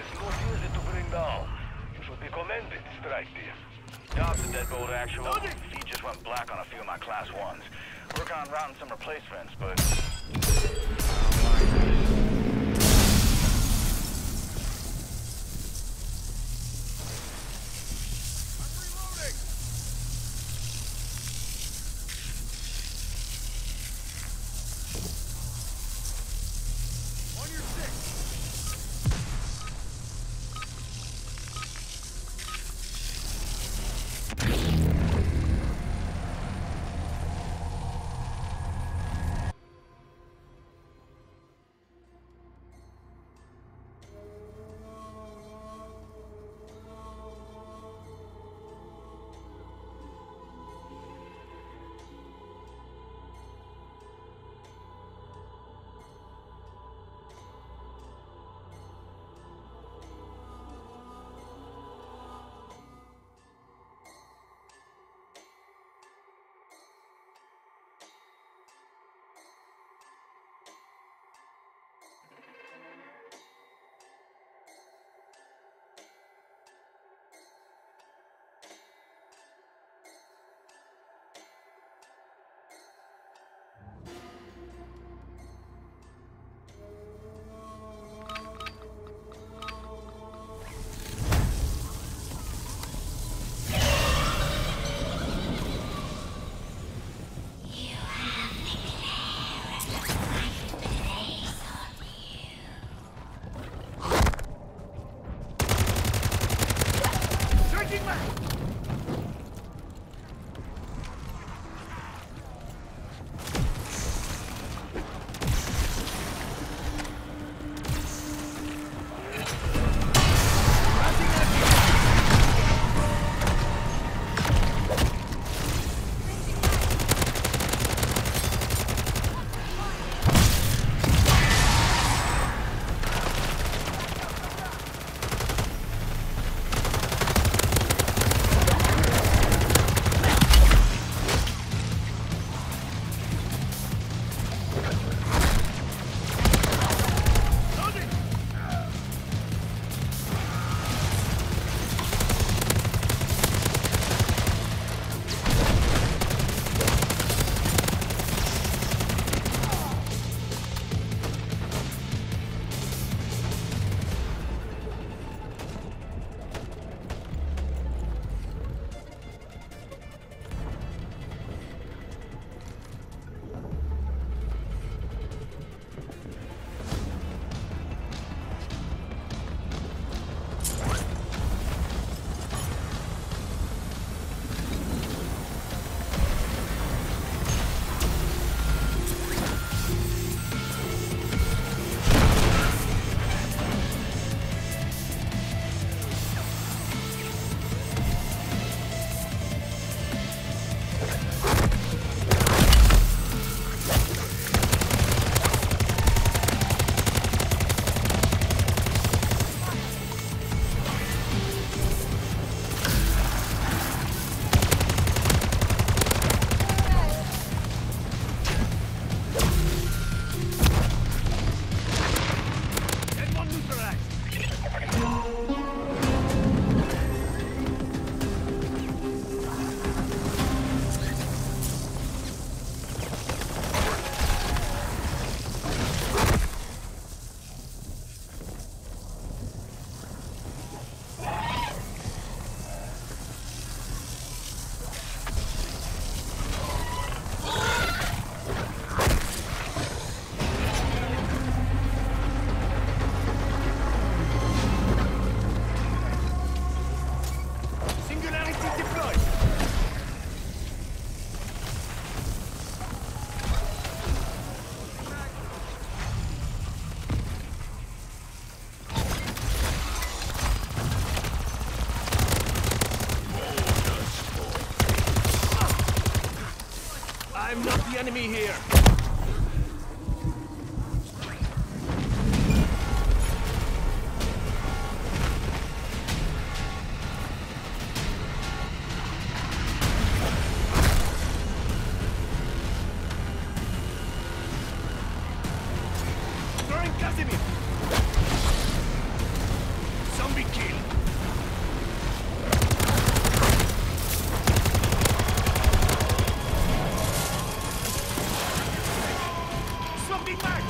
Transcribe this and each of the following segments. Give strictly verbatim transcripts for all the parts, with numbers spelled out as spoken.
not easy to bring down. You should be commended, strike team. Job's a deadbolt actual. Feed just went black on a few of my class ones. Working on routing some replacements, but... I'm not the enemy here. Throwing Casimir. Zombie kill. Swapping max.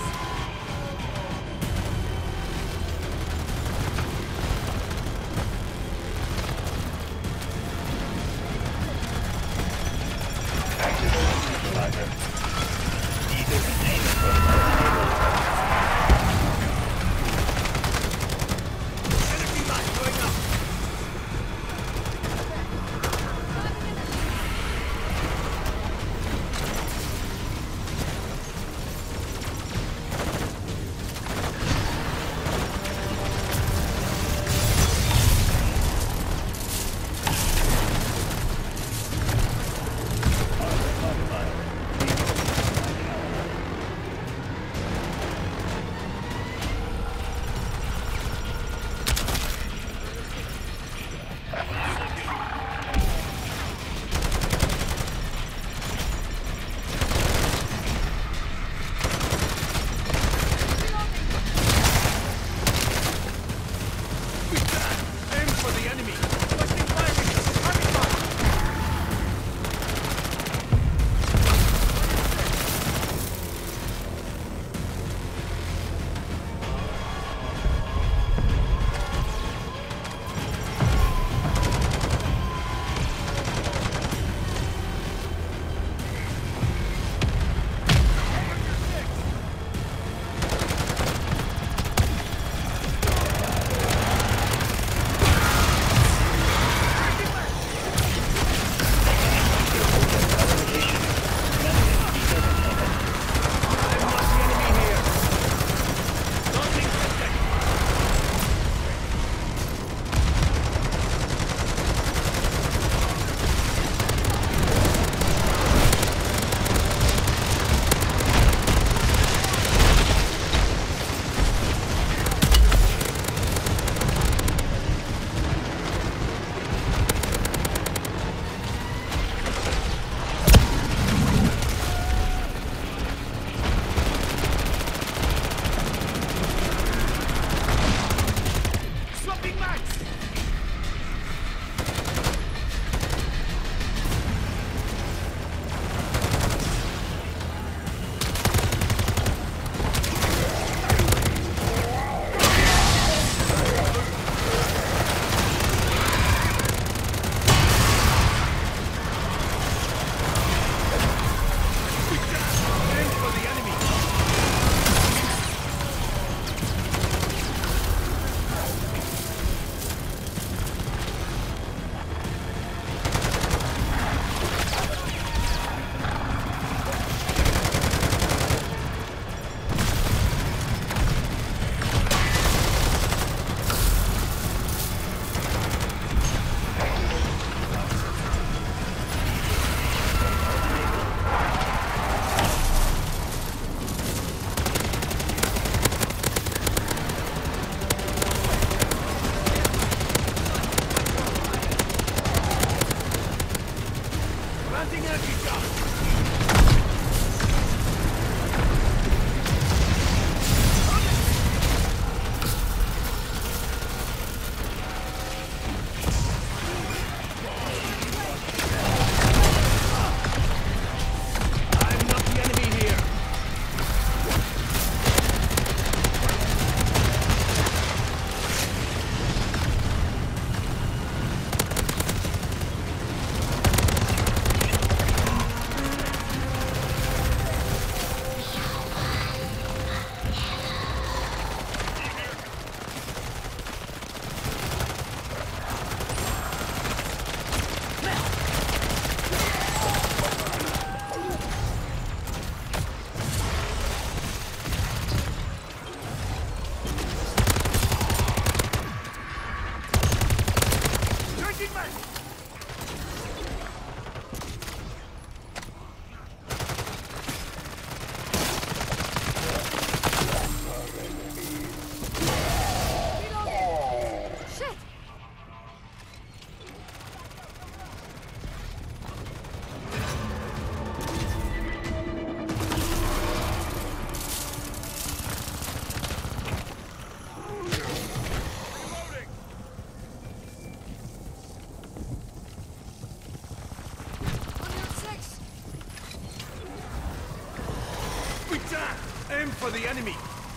for the enemy!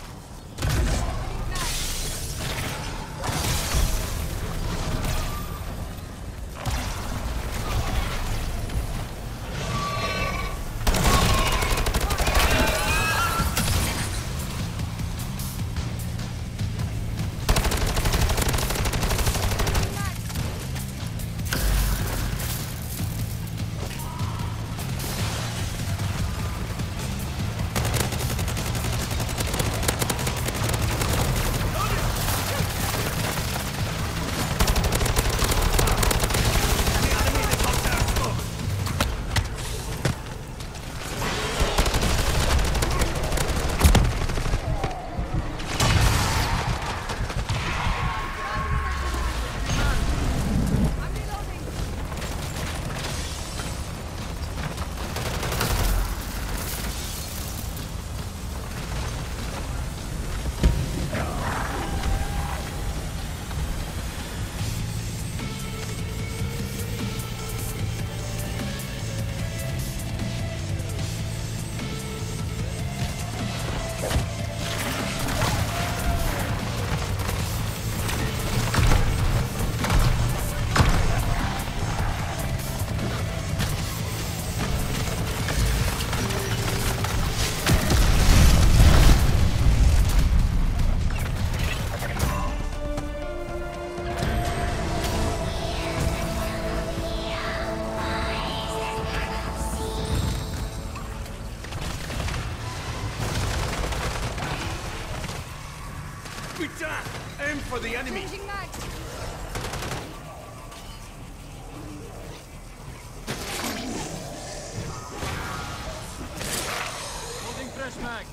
Aim for the enemy! Changing mag. Holding fresh mag!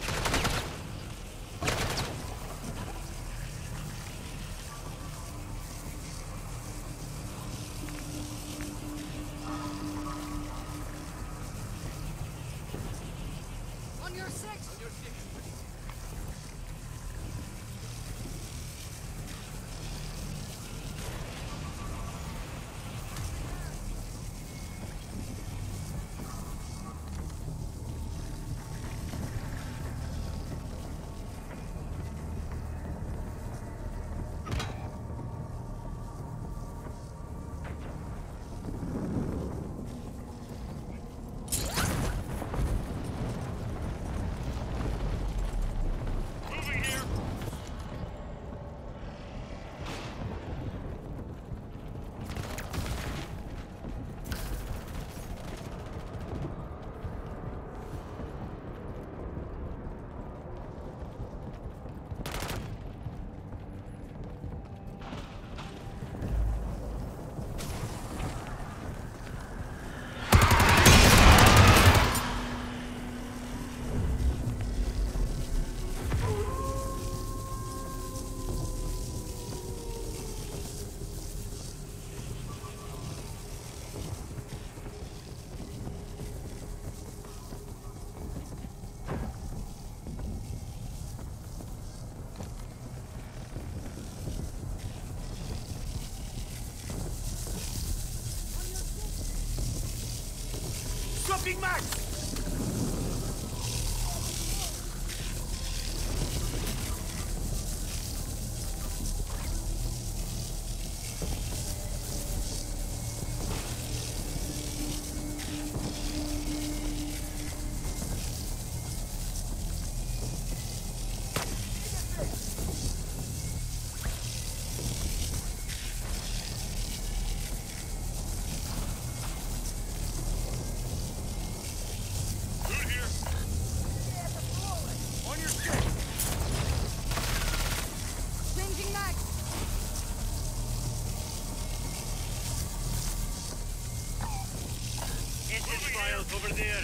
On your six! On your six! Swapping mag! Changing mag. Engine files over there.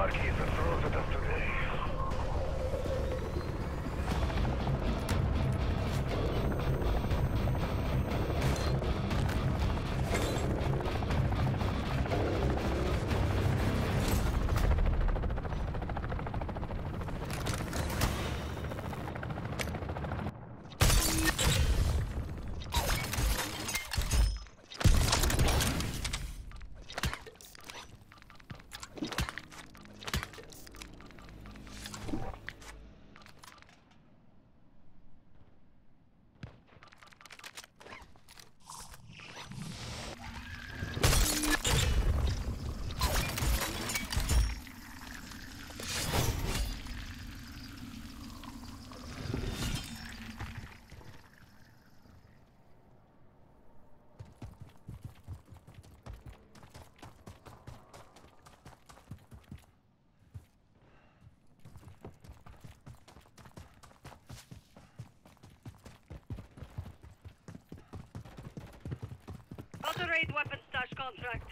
Sparky is the throat of them today. Got a raid weapon stash contract.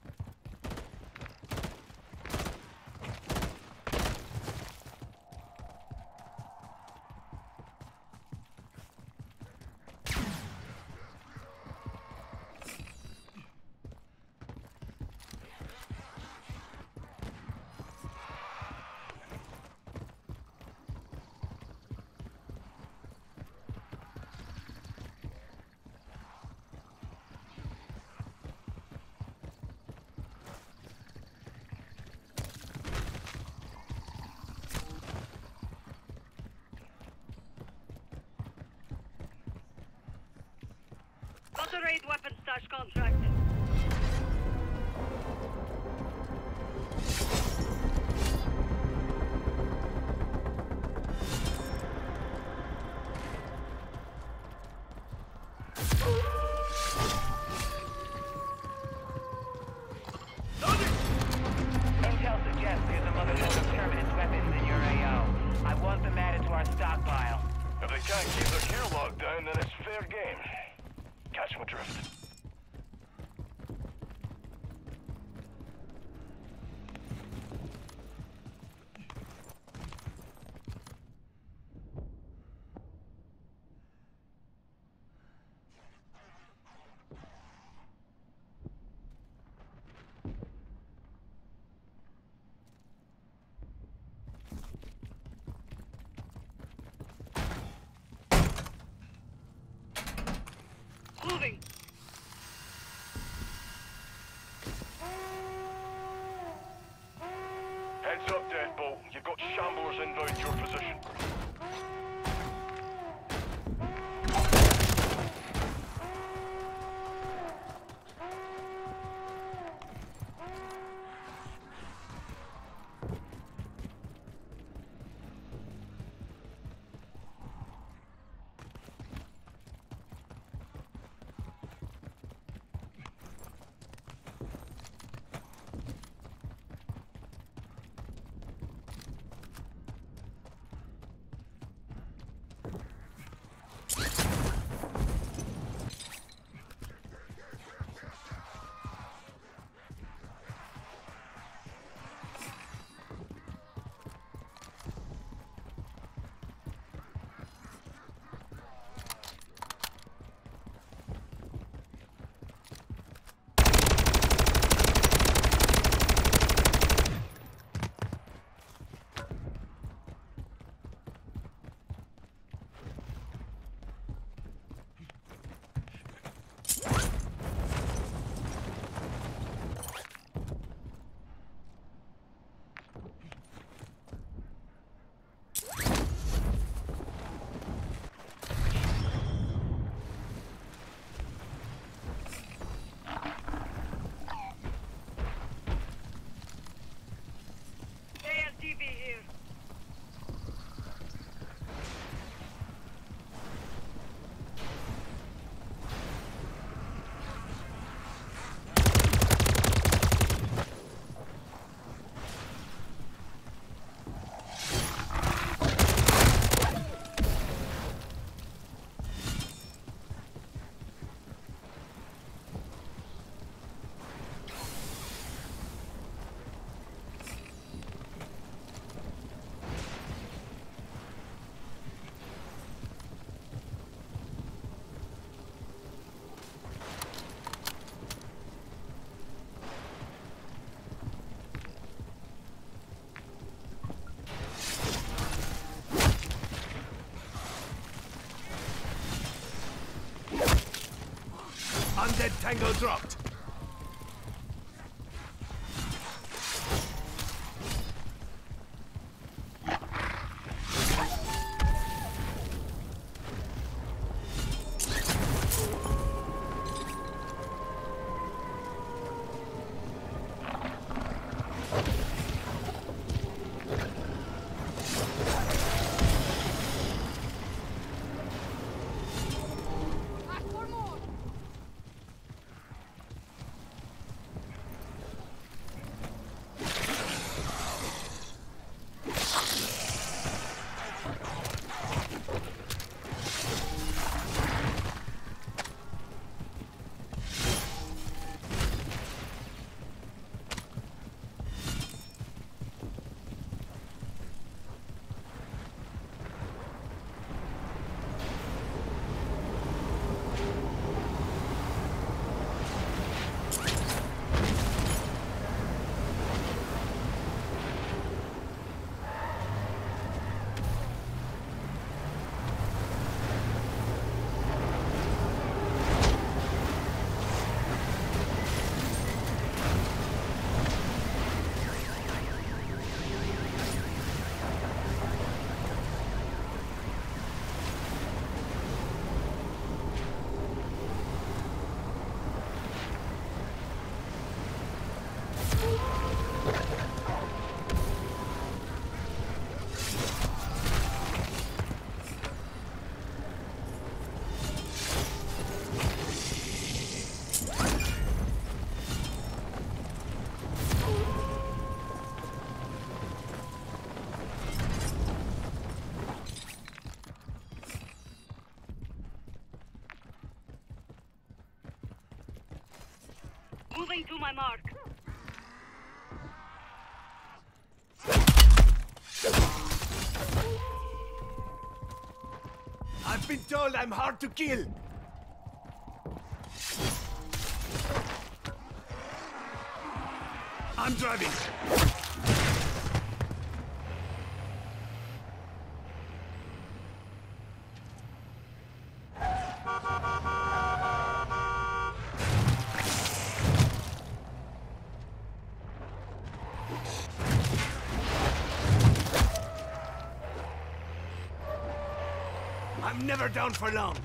Got a raid weapon stash contract. Intel suggests there's a motherload of terminus weapons in your A O. I want them added to our stockpile. If they can't keep their care locked down, then it's fair game. Catch my drift. Moving. Undead Tango dropped. Moving to my mark. I've been told I'm hard to kill. I'm driving. I'm never down for long.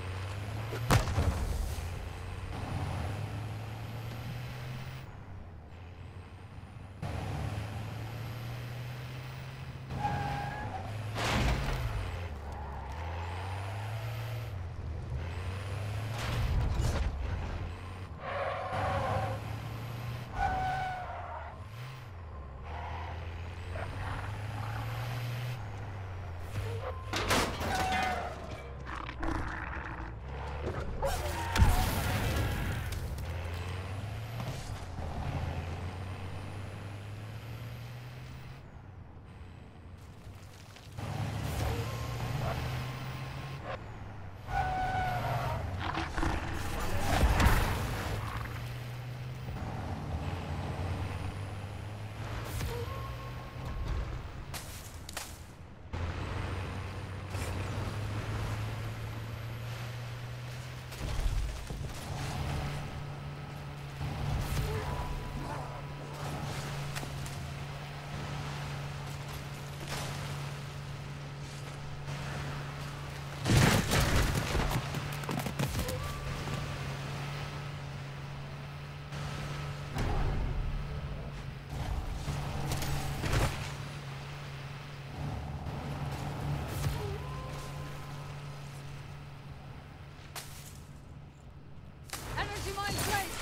Energy mine placed.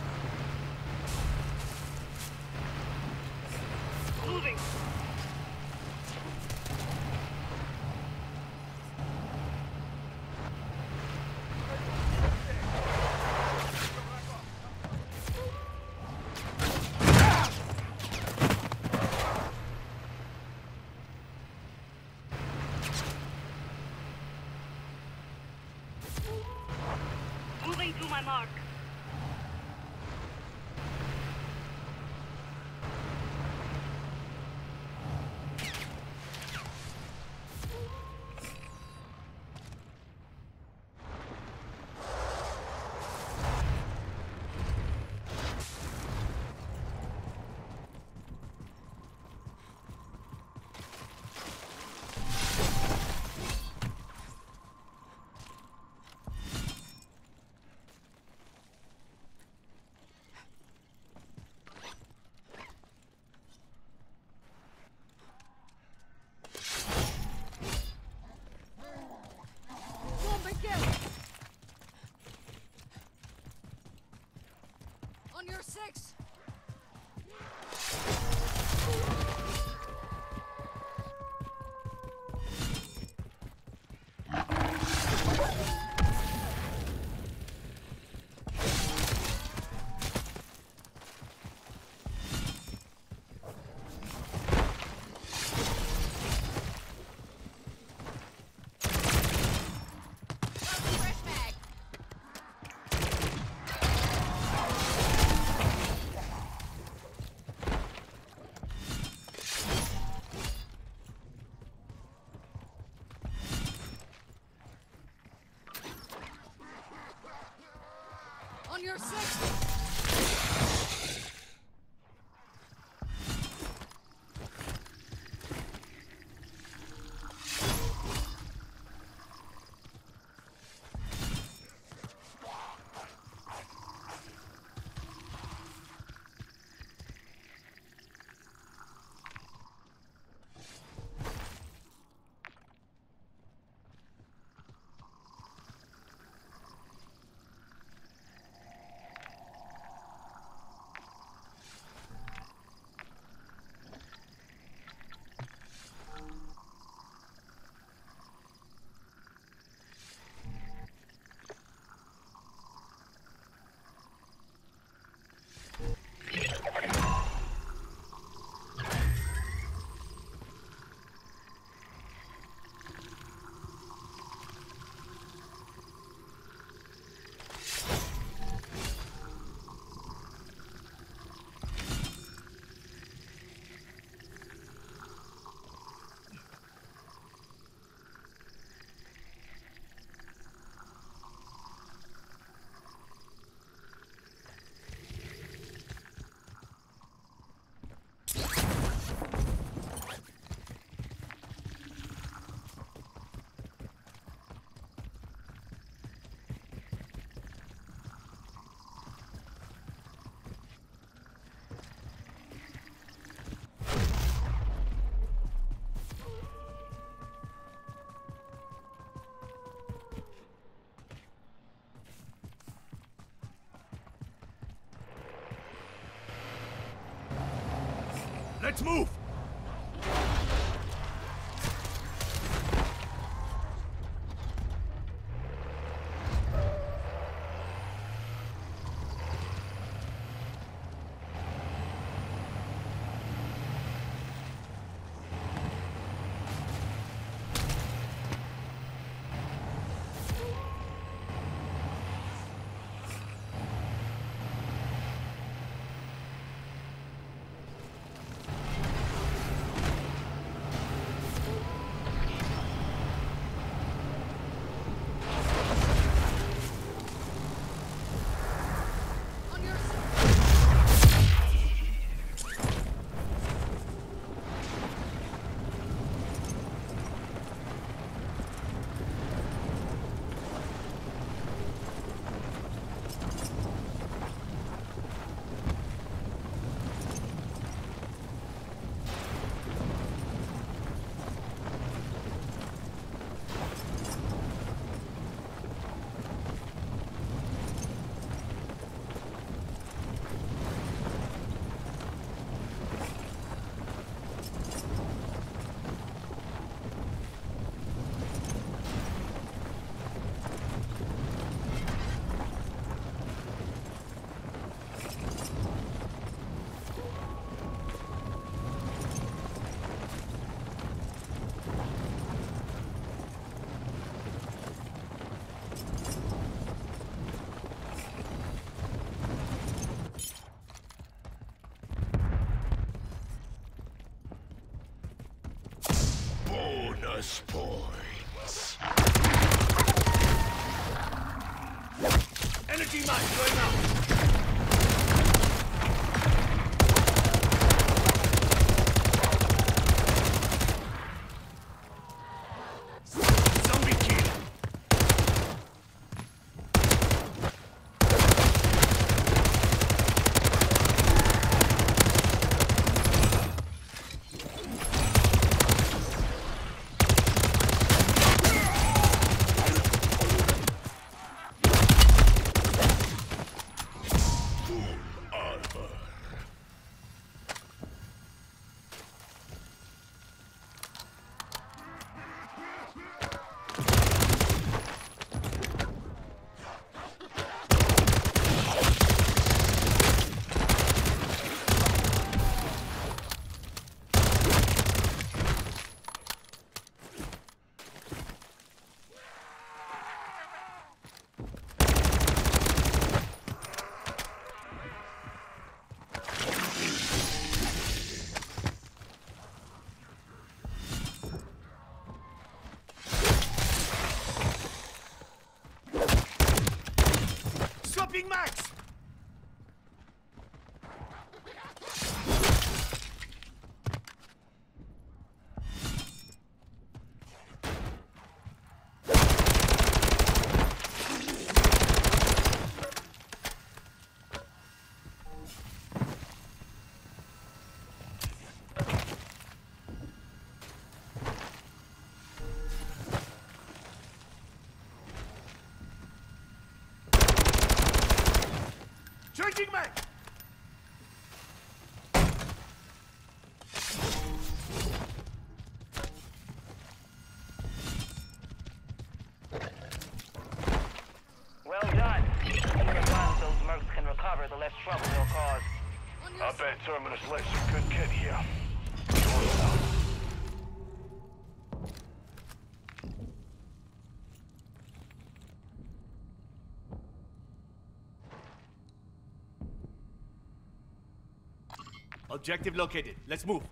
Moving. Moving to my mark. your six! On your six! Let's move! Bonus points. Energy mine going out. Zombie kill. Changing max! Changing max! Well done. The more guns those mercs can recover, the less trouble they'll cause. On your I bet Terminus lets you good kid here. Close enough. Objective located. Let's move.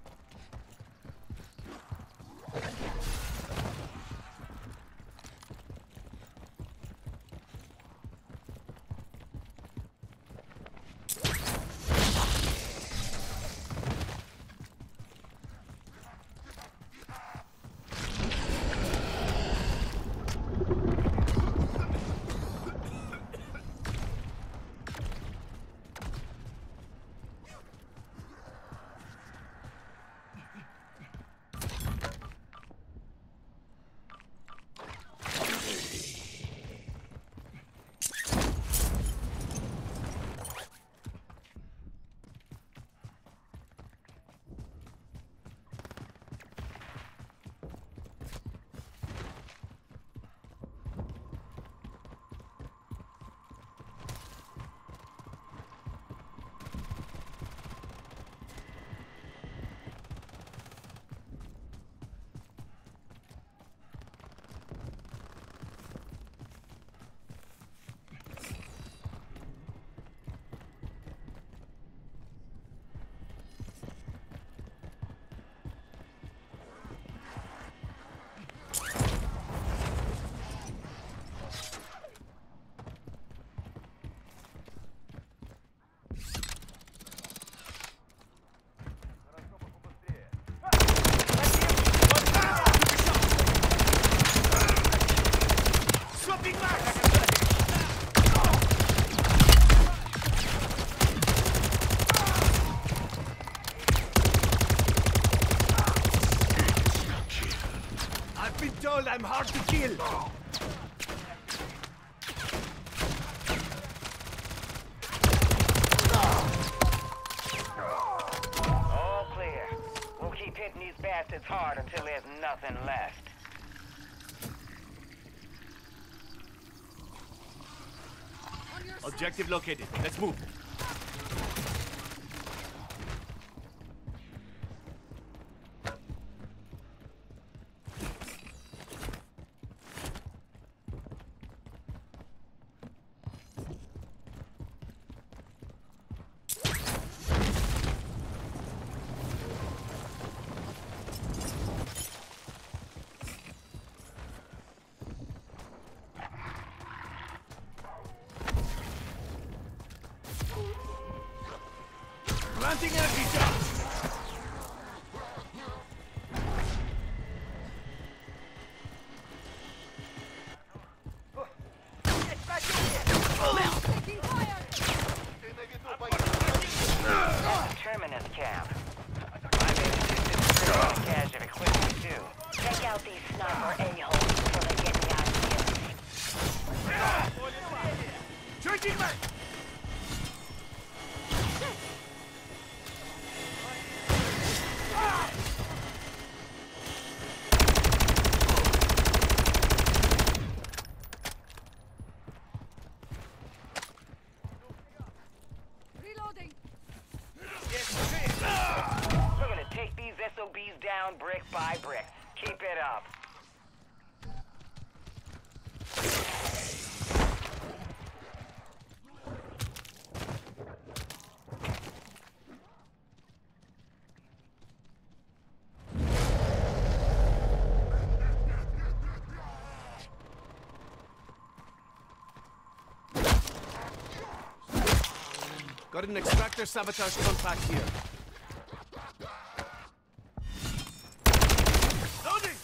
I'm hard to kill. All clear. We'll keep hitting these bastards hard until there's nothing left. on your Objective located. Let's move. Planting energy shot! taking fire! Terminus camp. I made it to destroy a cache of equipment too. Take out these sniper a-holes before they get the ideas. Changing back! Reloading! We're gonna take these S O Bs down brick by brick. Keep it up. Got an extractor sabotage contact here. Loading!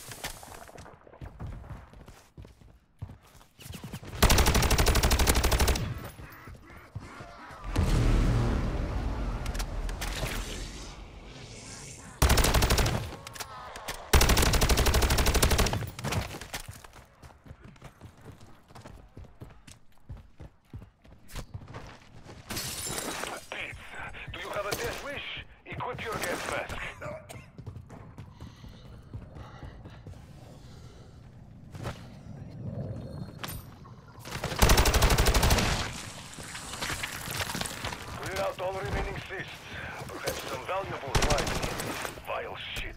Do you have a death wish? Equip your gas mask. Clear out all remaining cysts. Perhaps some valuables lie in this vile shit.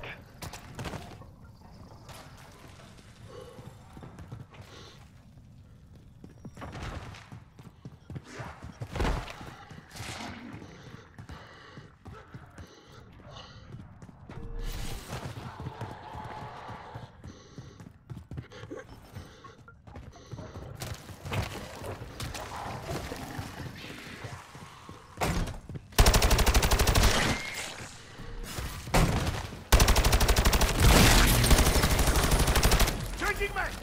Changing mag!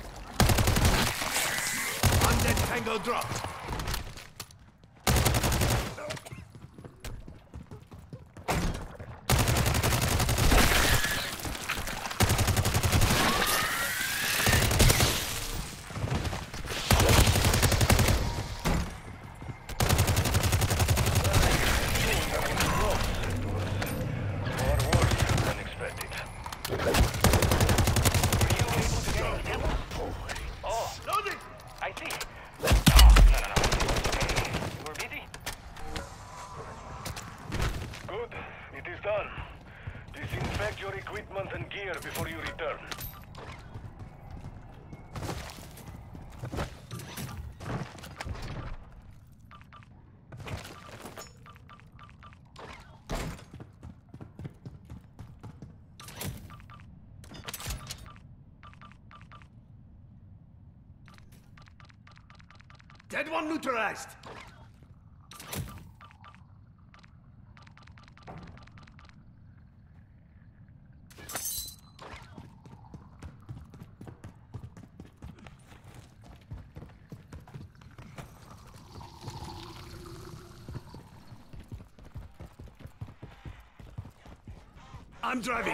Undead tango dropped. Far worse than expected. Oh, Loading! I see. Oh, no, no, no. Okay. You were busy? Good. It is done. Disinfect your equipment and gear before you return. Dead one neutralized. I'm driving.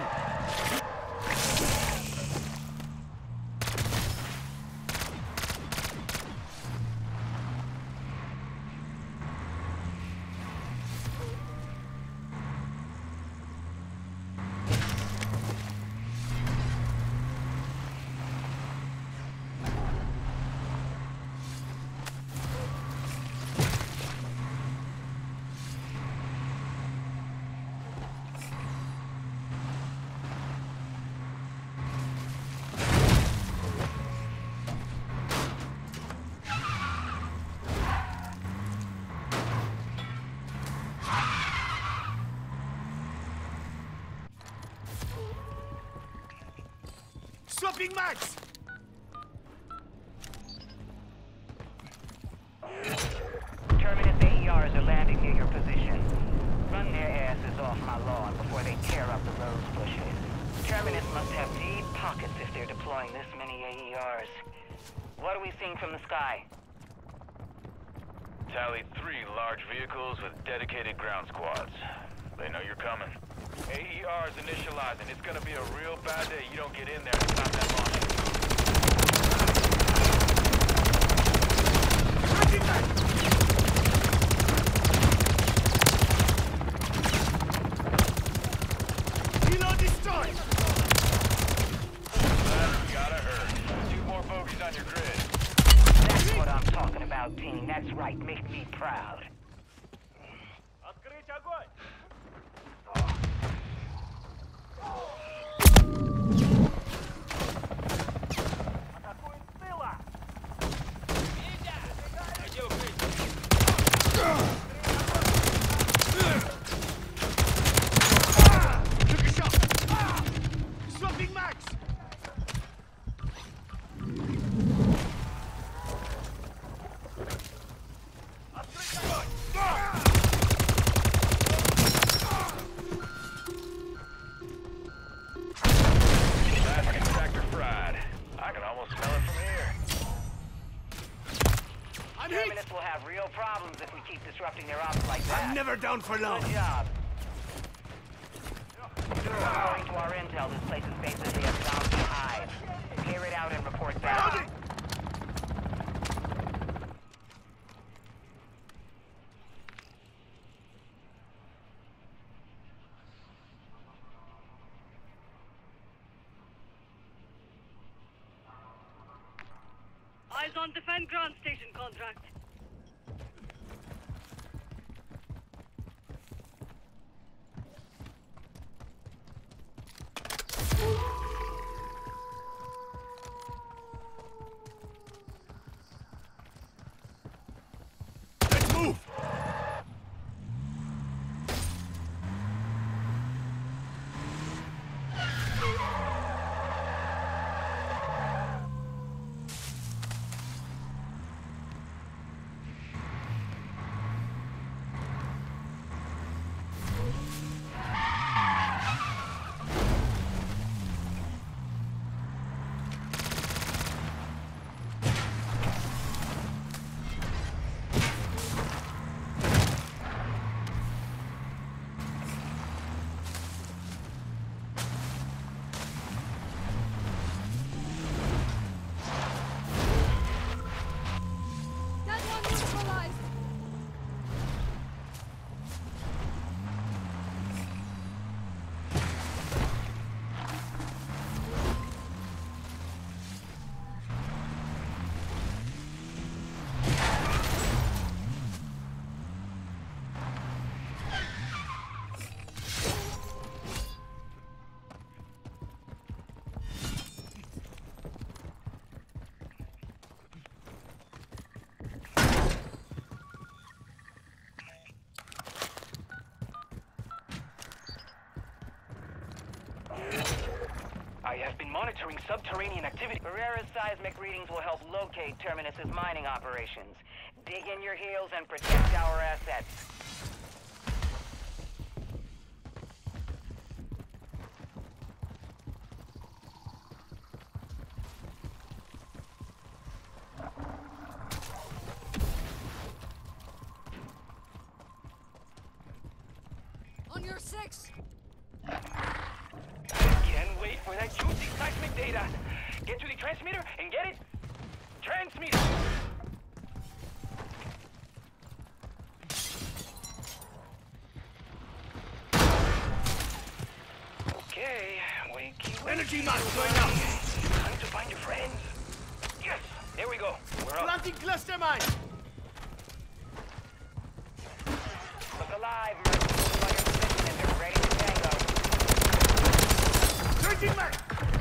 Swapping mags! Terminus A E Rs are landing near your position. Run their asses off my lawn before they tear up the rose bushes. Terminus must have deep pockets if they're deploying this many A E Rs. What are we seeing from the sky? Tallied three large vehicles with dedicated ground squads. They know you're coming. A E R's initializing. It's gonna be a real bad day. You don't get in there and stop that launch. Reload destroyed! That's gotta hurt. Two more bogeys on your grid. That's what I'm talking about, team. That's right. Make me proud. Открыть огонь! Атакуем с тыла! Took a shot! Swapping mags! Открыть огонь! hit! Terminus will have real problems if we keep disrupting their ops like that. I'm never down for long. Good job. According to our intel, this place is basically a zombie hive. Clear it out and report back. Reloading! Eyes on defend ground station contract. Let's move! That one neutralized. I have been monitoring subterranean activity. Barrera's seismic readings will help locate Terminus's mining operations. Dig in your heels and protect our assets. On your six. Can't wait for that juicy seismic data. Get to the transmitter and get it. Transmitter. Okay, wakey, wakey. Energy mask going out! Time to find your friends. Yes, there we go. We're up. Planting cluster mine! Look alive, Merc. Move on your position and they're ready to tango. Charging mark!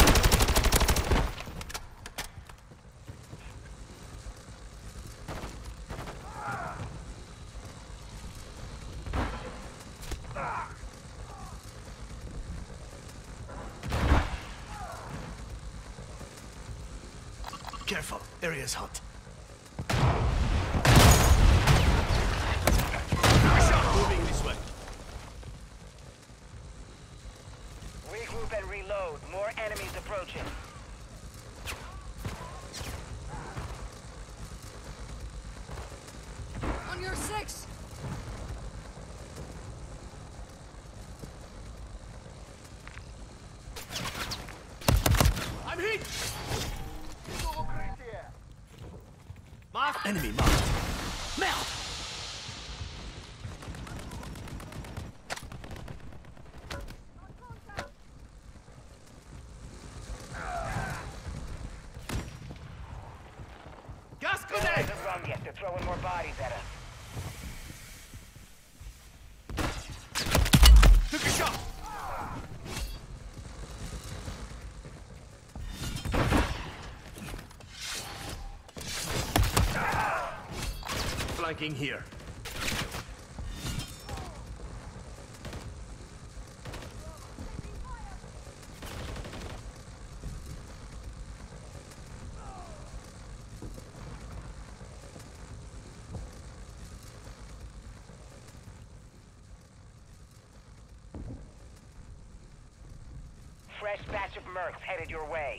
Careful, area's hot. Moving this way. Regroup and reload. More enemies approaching. On your six. I'm hit! Mark. Enemy marked. Melt! Gas Guys, grenade! don't run yet. They're throwing more bodies at us. Took a shot! Flanking here. Fresh batch of mercs headed your way.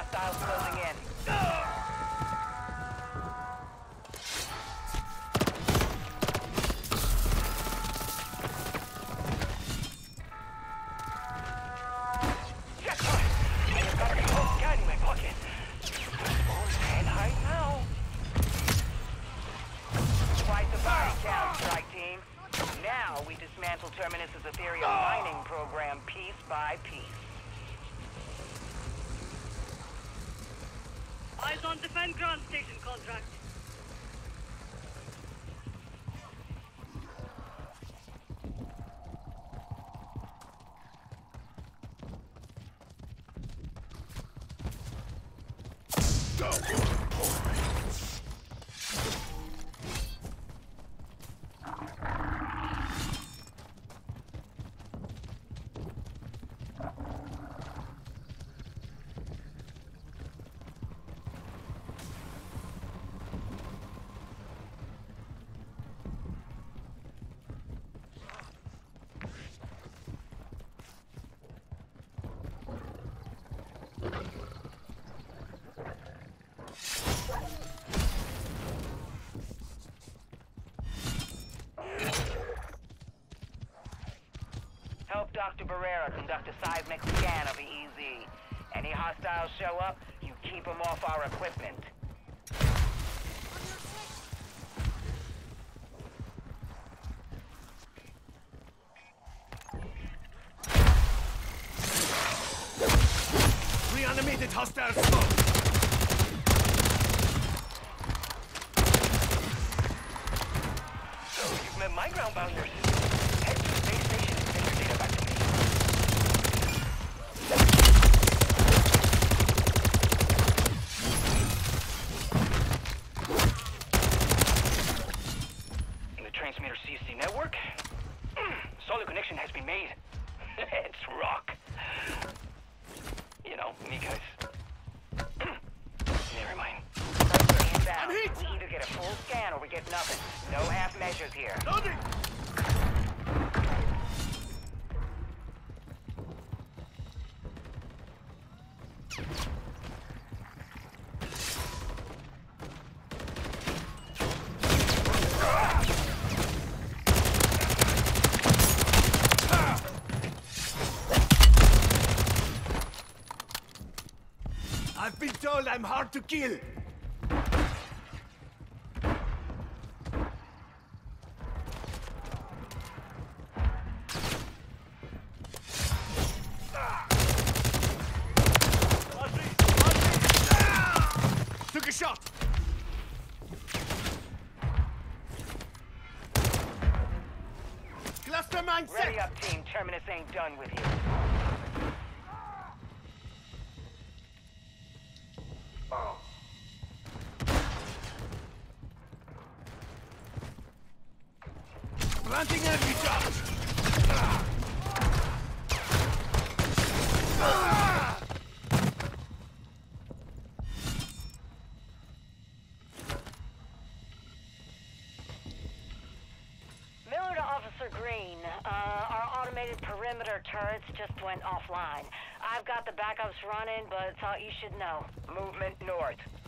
Hostiles closing in. Jackpot! I have got a close gun in my pocket. Oh, stand high now. Quite the body count, strike team. Now we dismantle Terminus's Ethereum mining program piece by piece. Eyes on defend ground station contract. Help Doctor Barrera conduct a seismic scan of the E Z. Any hostiles show up, you keep them off our equipment. Reanimated hostile smoke. So you've met my ground bounders. Head to the base station and send your data back to me. In the transmitter C S C network, solid connection has been made. It's rock. You know, me guys. Never mind. I'm hit! We either get a full scan or we get nothing. No half measures here. Loading! I've been told I'm hard to kill. Took a shot. Cluster mine set. Ready up, team. Terminus ain't done with you. Planting enemy charge. Ah. Ah. Miller to Officer Green. Uh, our automated perimeter turrets just went offline. I've got the backups running, but thought you should know. Movement north.